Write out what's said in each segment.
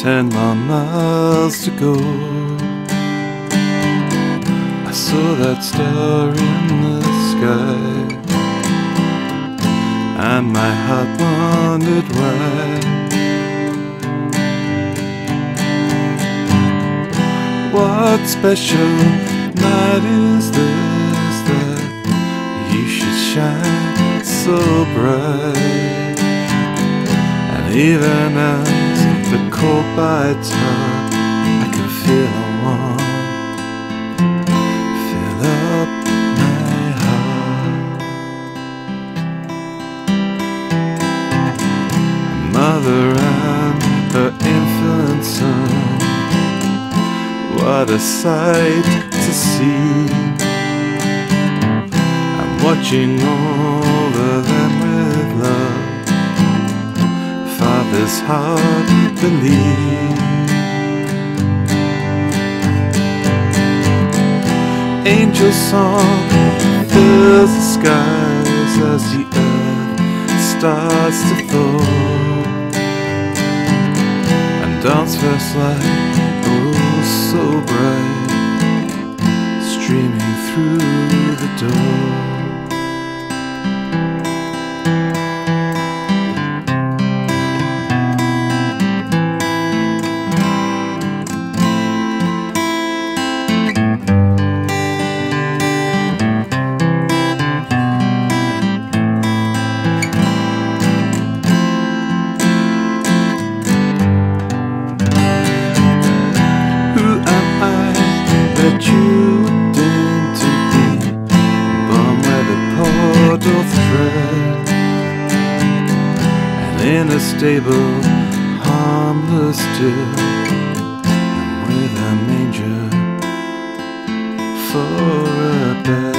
10 more miles to go. I saw that star in the sky, and my heart wondered why. What special night is this that you should shine so bright? And even as the cold bites hard, I can feel a warmth fill up my heart. A mother and her infant son, what a sight to see. I'm watching all of them with love. Father's heart believe. Angel song fills the skies as the earth starts to thaw, and dawn's first light, oh so bright, streaming through the door. That you would deign to be born where the portal thread, and in a stable, harmless still, and with a manger for a bed.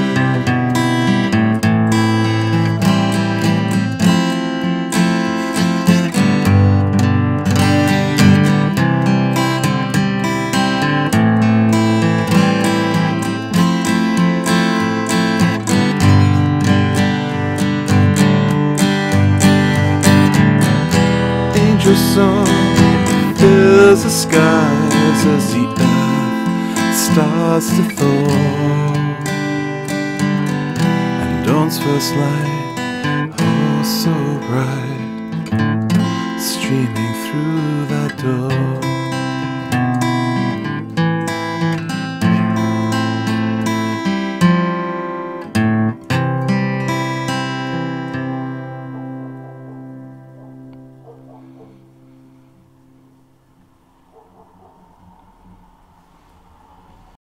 Angel song fills the skies as the earth starts to thaw, and dawn's first light, oh so bright, streaming through that door.